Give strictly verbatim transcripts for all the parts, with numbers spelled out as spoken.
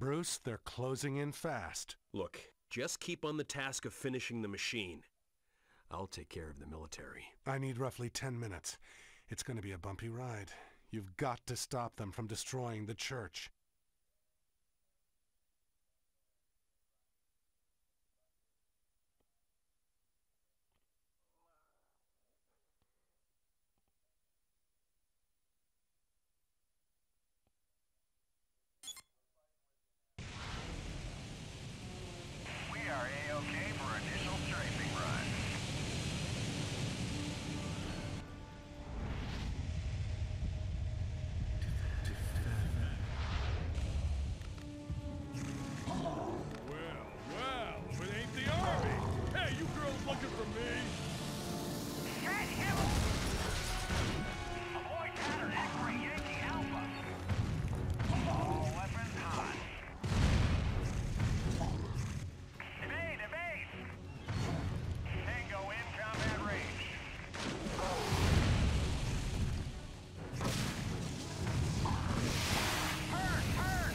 Bruce, they're closing in fast. Look, just keep on the task of finishing the machine. I'll take care of the military. I need roughly ten minutes. It's going to be a bumpy ride. You've got to stop them from destroying the church. We are A-OK for initial strafing run. Well, well, if it ain't the army! Hey, you girls looking for me? Get him! Avoid pattern X-ray Yankee Alpha. All weapons hot. Evade, evade! Tango in combat range. Turn, turn!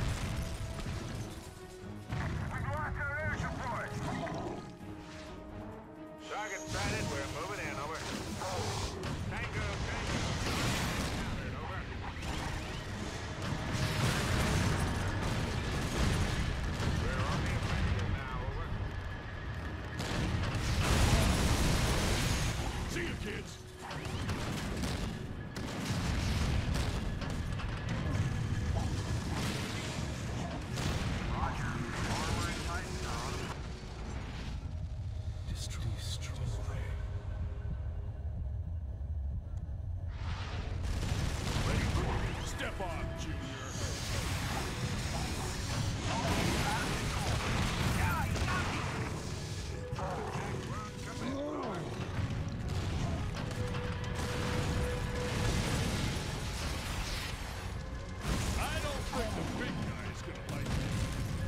We've lost our air support. Target sighted, we're moving in, over. Tango, tango. Countered, over. We're on the offensive now, over. See you, kids! Roger. Armor in sight, Tom. Destroy. Step on, Junior! I don't think the big guy is gonna like this.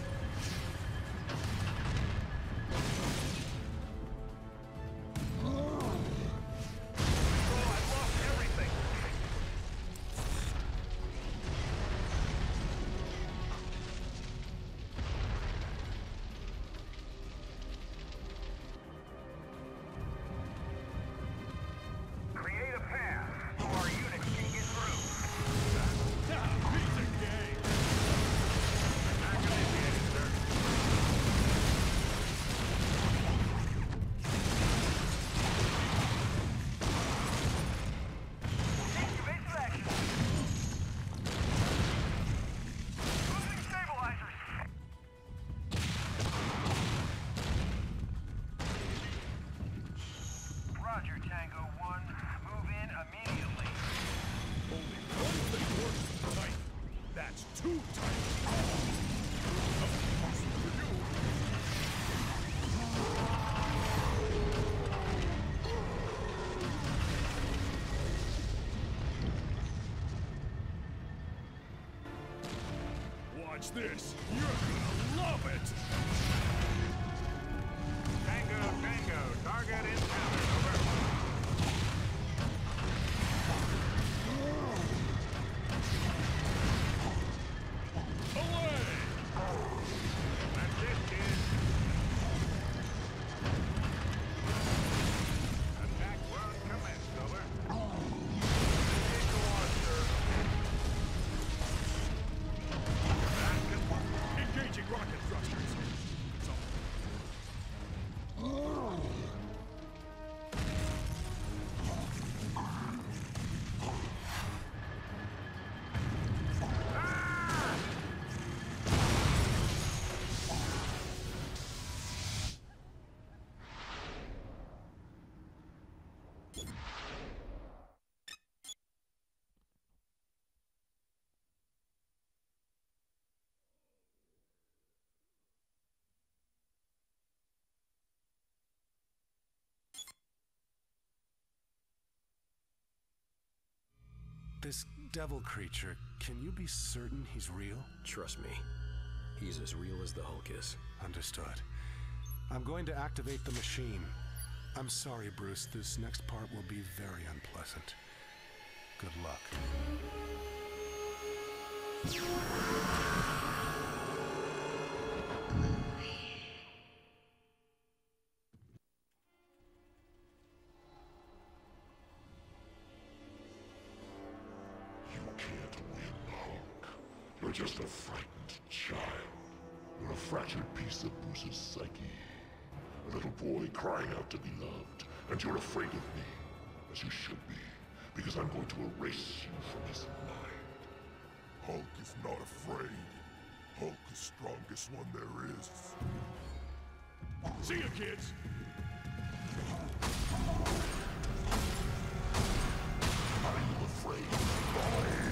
Oh, I've lost everything. Create a path so our units can get through. Now, piece of cake! Attack initiated, sir. Evasive action. Moving stabilizers. Roger, Tango one. Move in immediately. Only one thing works tight. That's too tight. Oh, for you. Watch this. You're gonna love it. Tango, Tango. Target encountered. Over. Away! That's it, kid. Attack run commenced. Over. Vehicle on, sir. Engaging rocket thrusters. It's all. This devil creature, can you be certain he's real? Trust me, he's as real as the Hulk is. Understood. I'm going to activate the machine. I'm sorry, Bruce. This next part will be very unpleasant. Good luck. You're just a frightened child. You're a fractured piece of Bruce's psyche. A little boy crying out to be loved. And you're afraid of me, as you should be, because I'm going to erase you from his mind. Hulk is not afraid. Hulk is the strongest one there is. See you, kids! Are you afraid, boy?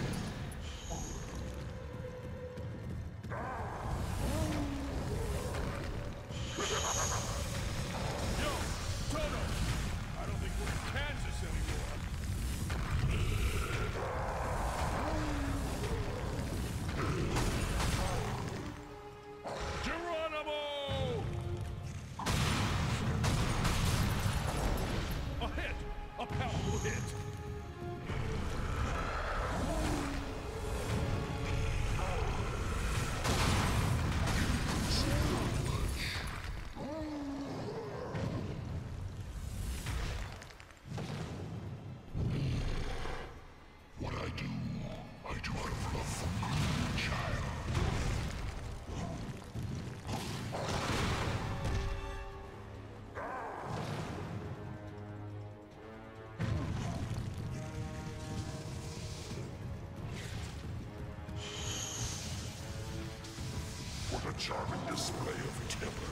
Yo, Toto! I don't think we're in Kansas anymore. Geronimo! A hit! A powerful hit! What I do, I do out of love for you, child. What a charming display of temper.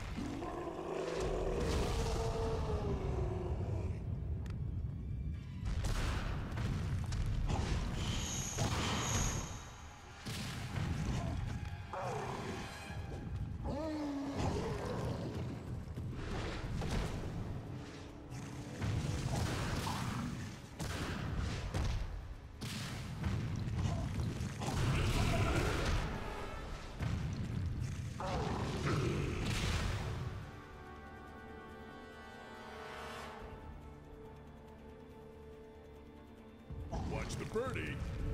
Watch the birdie.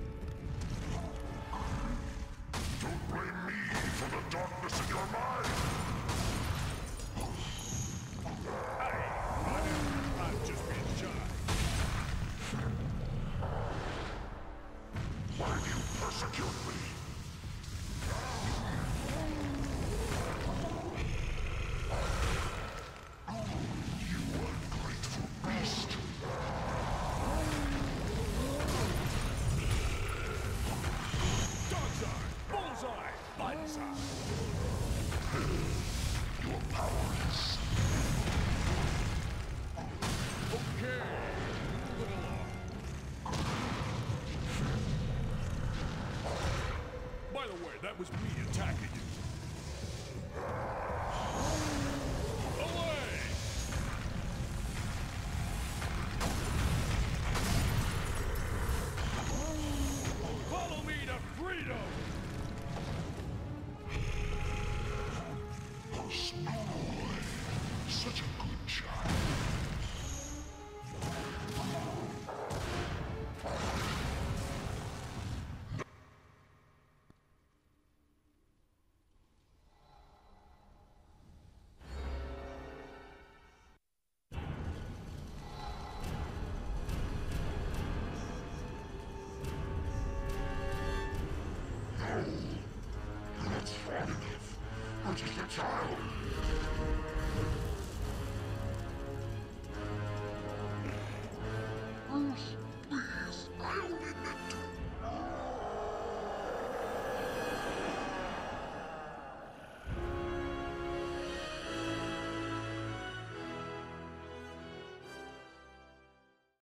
Don't blame me for the darkness in your mind. Hey, I'm, I'm just being shy. Why do you persecute me? You ungrateful beast. Dog's eye! Bullseye! Button's eye! Your powerless. Okay, moving along. By the way, that was me attacking you. Away! Follow me to freedom! Smooth boy. Such a good child. No. You're not strong enough. You're just a child. Bruce, please, I'll